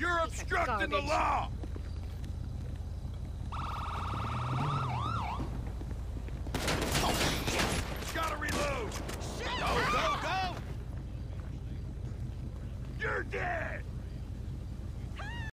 You're obstructing the garbage. law! Gotta reload! Go, go, go! You're dead!